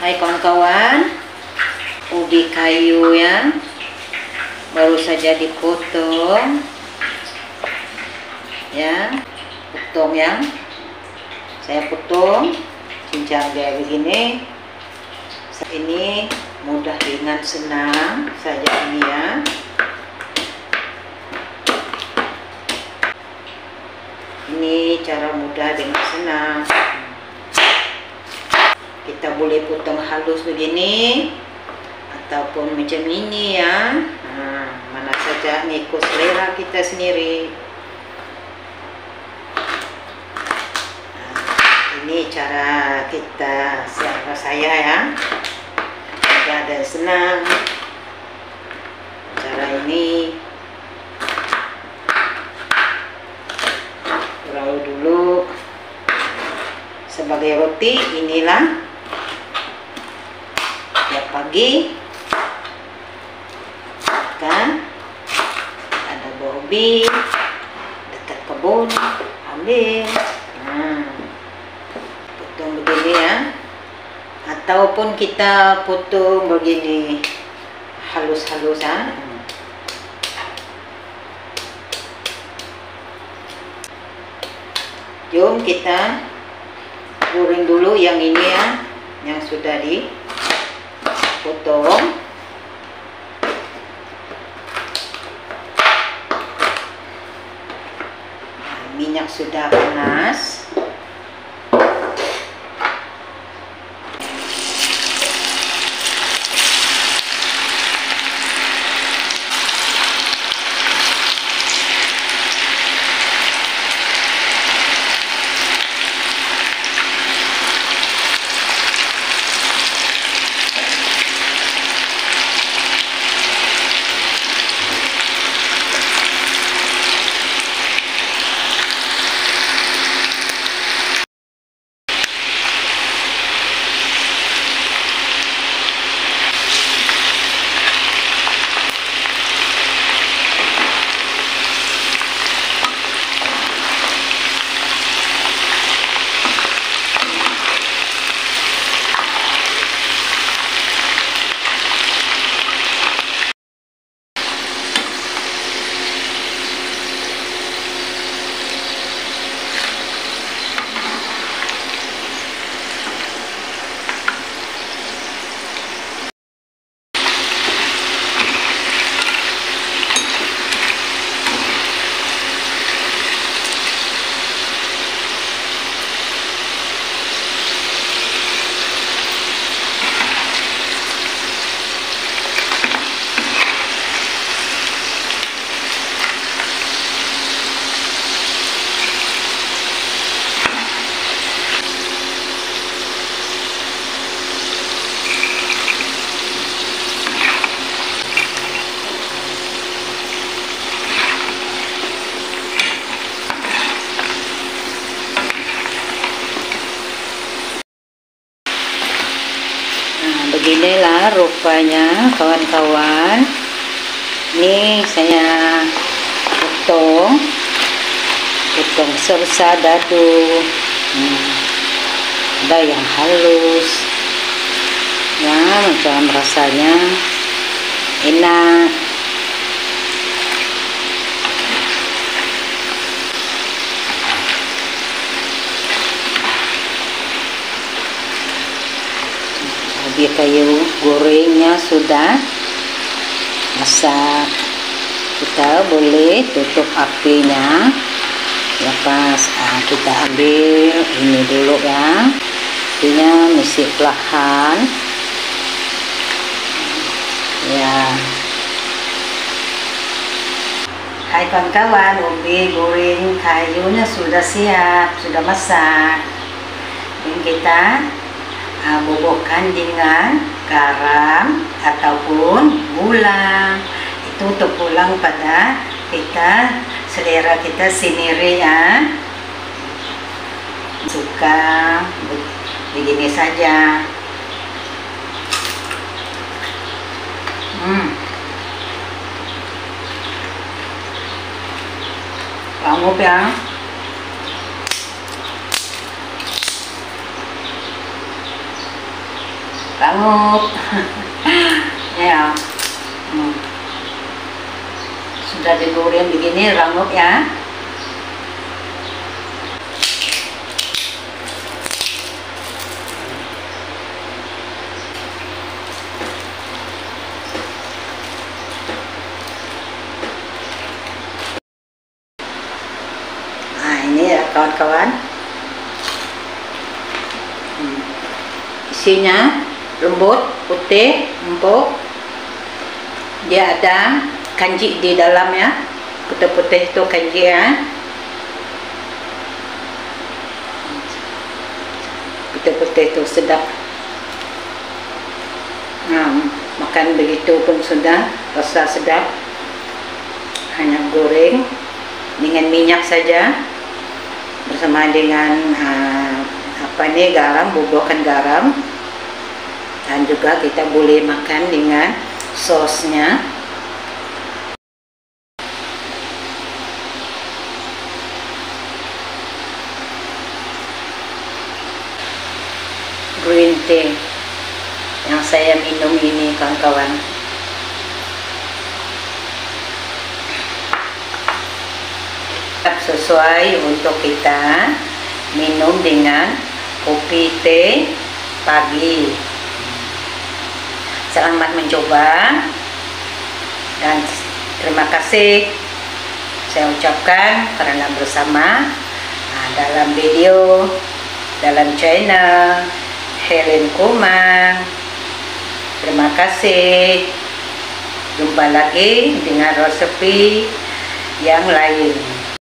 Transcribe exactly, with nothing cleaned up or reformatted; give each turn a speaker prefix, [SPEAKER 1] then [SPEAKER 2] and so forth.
[SPEAKER 1] Hai kawan-kawan, ubi kayu yang baru saja dipotong, ya, potong yang saya potong, cincang kayak begini. Ini mudah, ringan, senang saja ini ya. Ini cara mudah dengan senang. Kita boleh potong halus begini ataupun macam ini ya. Nah, mana saja ngikut selera kita sendiri. Nah, ini cara kita, siapa saya ya, mudah dan senang. Cara ini lalu dulu sebagai roti. Inilah tiap pagi kan ada buah ubi dekat kebun, ambil, nah, potong begini ya, ataupun kita potong begini halus-halus ya. Jom kita goreng dulu yang ini ya, yang sudah dipotong. Nah, minyak sudah panas. Beginilah rupanya kawan-kawan. Ini saya potong potong sersa dadu. hmm. Ada yang halus ya, macam rasanya enak. Ubi kayu gorengnya sudah masak. Kita boleh tutup apinya ya, pas ah, kita ambil ini dulu ya, apinya mesti perlahan ya. Hai kawan-kawan, ubi goreng kayunya sudah siap, sudah masak. Ini kita Uh, bubukkan dengan garam ataupun gula. Itu terpulang pada kita, selera kita sendiri ya. Suka begini saja. Hmm. Langup ya. rangup. Ya, hmm. Sudah digoreng begini rangup ya. Nah ini ya kawan-kawan, hmm. isinya lembut, putih, empuk. Dia ada kanji di dalamnya, putih-putih itu kanji ya. Putih-putih itu sedap. Nah, makan begitu pun sudah rasa sedap. Hanya goreng dengan minyak saja, bersama dengan uh, apa ini garam, bubuhkan garam. Dan juga kita boleh makan dengan sosnya. Green tea yang saya minum ini kawan-kawan. Sesuai untuk kita minum dengan kopi teh pagi. Selamat mencoba dan terima kasih saya ucapkan karena bersama nah, dalam video dalam channel Helen Kumang. Terima kasih. Jumpa lagi dengan resepi yang lain.